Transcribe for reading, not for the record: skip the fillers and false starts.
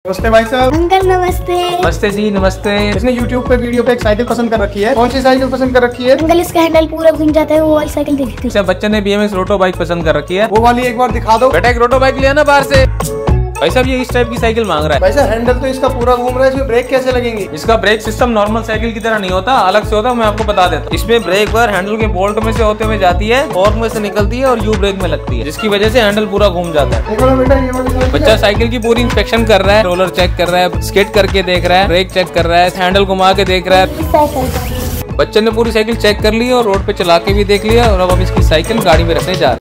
नमस्ते भाई साहब। अंकल नमस्ते। नमस्ते जी नमस्ते। इसने YouTube पे वीडियो पे एक साइकिल पसंद कर रखी है। कौन सी साइकिल पसंद कर रखी है? अंकल इसका हैंडल पूरा घूम जाता है, वो वाली साइकिल देखती है। बच्चे ने BMX रोटो बाइक पसंद कर रखी है, वो वाली एक बार दिखा दो। बेटा एक रोटो बाइक लिया ना बाहर से। भाई साहब ये इस टाइप की साइकिल मांग रहा है। भाई साहब हैंडल तो इसका पूरा घूम रहा है, इसमें ब्रेक कैसे लगेंगी? इसका ब्रेक सिस्टम नॉर्मल साइकिल की तरह नहीं होता, अलग से होता है। मैं आपको बता देता हूँ। इसमें ब्रेक बार हैंडल के बोल्ट में से होते हुए जाती है, फॉर्क में से निकलती है और यू ब्रेक में लगती है, जिसकी वजह से हैंडल पूरा घूम जाता है। देखो ना बेटा, ये वाली बच्चा साइकिल की पूरी इंस्पेक्शन कर रहा है, रोलर चेक कर रहा है, स्केट करके देख रहा है, ब्रेक चेक कर रहा है, हैंडल घुमा के देख रहा है। बच्चे ने पूरी साइकिल चेक कर ली और रोड पे चला के भी देख लिया और अब हम इसकी साइकिल गाड़ी में रखने जा रहे हैं।